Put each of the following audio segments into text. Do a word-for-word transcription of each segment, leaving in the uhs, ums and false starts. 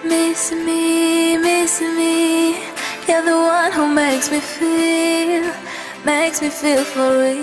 Miss me, miss me. You're the one who makes me feel, makes me feel for real.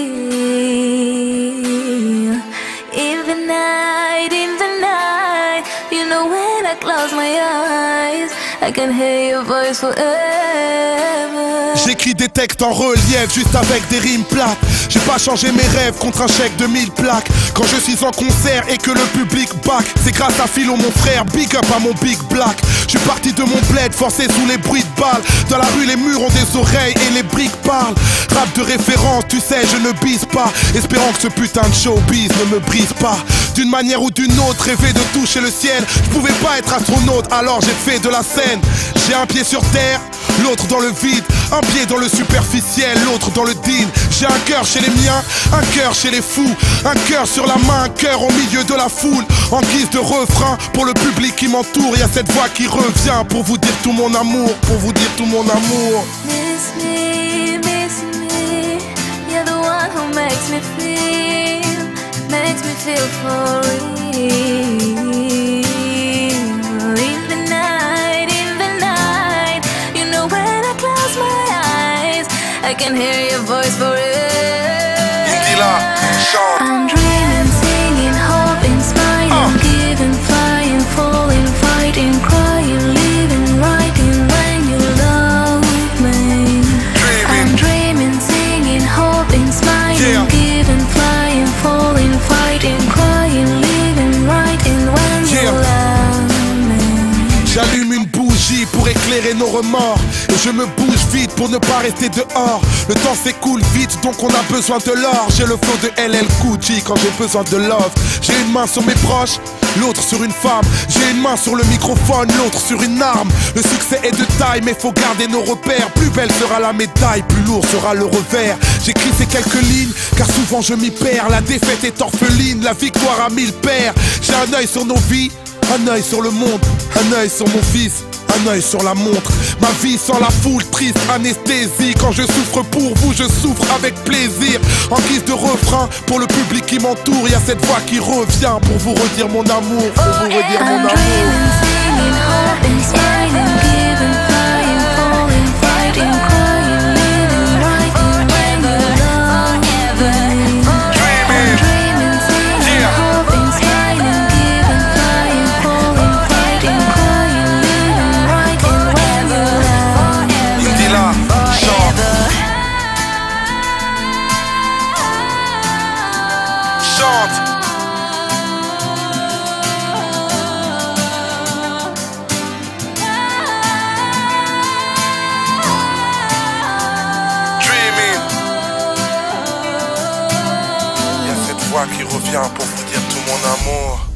In the night, in the night, you know when I close my eyes, I can hear your voice forever. J'écris des textes en relief, juste avec des rimes plates. J'ai pas changé mes rêves contre un chèque de mille plaques. Quand je suis en concert et que le public back, c'est grâce à Philo mon frère, big up à mon big black. Je suis parti de mon bled, forcé sous les bruits de balles. Dans la rue les murs ont des oreilles et les briques parlent. Rap de référence, tu sais je ne bise pas, espérant que ce putain de showbiz ne me brise pas. D'une manière ou d'une autre, rêver de toucher le ciel. Je pouvais pas être astronaute, alors j'ai fait de la scène. J'ai un pied sur terre, l'autre dans le vide. Un pied dans le superficiel, l'autre dans le dean. J'ai un cœur chez les miens, un cœur chez les fous. Un cœur sur la main, un cœur au milieu de la foule. En guise de refrain, pour le public qui m'entoure, y'a cette voix qui revient pour vous dire tout mon amour, pour vous dire tout mon amour. Miss me, miss me. You're the one who makes me feel, makes me feel for real. In the night, in the night, you know when I close my eyes, I can hear your voice forever. Indila, chante. I'm dreaming, singing, hoping, smiling, giving, flying, falling, fighting, crying, living, writing when you love me. Dreaming. I'm dreaming, singing, hoping, smiling, Yeah. giving, flying, falling, fighting, crying, living, writing when Yeah. you love me. J'allume une bougie pour éclairer nos remords. Et je me bouge vite pour ne pas rester dehors. Le temps s'écoule vite donc on a besoin de l'or. J'ai le flow de L L Cool J quand j'ai besoin de love. J'ai une main sur mes proches, l'autre sur une femme. J'ai une main sur le microphone, l'autre sur une arme. Le succès est de taille mais faut garder nos repères. Plus belle sera la médaille, plus lourd sera le revers. J'écris ces quelques lignes car souvent je m'y perds. La défaite est orpheline, la victoire a mille pères. J'ai un œil sur nos vies, un œil sur le monde, un œil sur mon fils, un œil sur la montre. Ma vie sans la foule, triste anesthésie. Quand je souffre pour vous, je souffre avec plaisir. En guise de refrain, pour le public qui m'entoure, y'a cette voix qui revient pour vous redire mon amour, pour vous redire mon I'm amour. dreaming, singing, hoping, smiling, giving, flying, falling, fighting, crying, living, writing when you love me. I'm dreaming, singing, hoping, smiling, giving, flying, falling, fighting, crying, living, writing when you love me. Indila, chante. Chante. Dreaming. Il y a cette voix qui revient pour vous dire tout mon amour.